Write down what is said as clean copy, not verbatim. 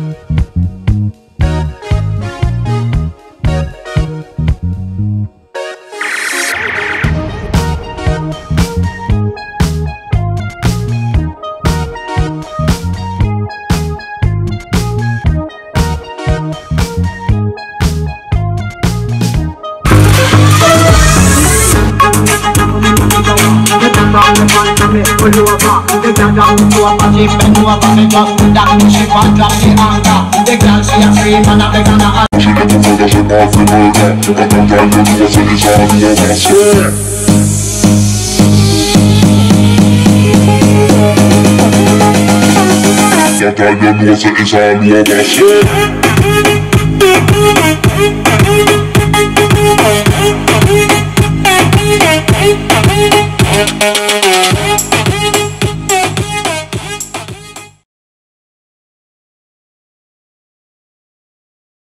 Pull over, the girl down to a party, bend over, me just put that me she want drop the anchor. The girl she a scream and a beg and a she looking for the shit off the murder. But I'm trying to do what's in his heart, you over, swear. But I know what's in his heart, you over, swear.